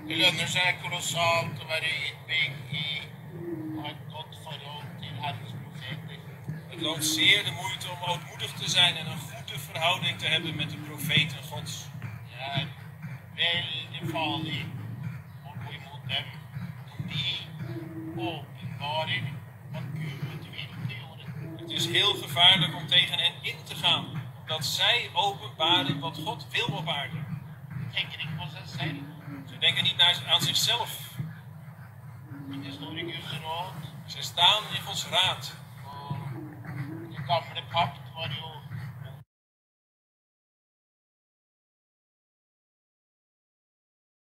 Det lønner seg kolossalt å være ydmyk i og ha et godt forhold til Herrens profeter. Het loont zeer de moeite om ootmoedig te zijn en een goede verhouding te hebben met de profeten Gods. Det er veldig farlig å gå imot dem, for de åpenbarer at Gud virkeliggjorde. Het is heel gevaarlijk om tegen hen in te gaan, omdat zij openbaren wat God wil op aarde. Tenker ikke på seg selv. Ze denken niet aan zichzelf. Men det står i Guds råd. Ze staan in Gods raad. Og den gamle pakt var jo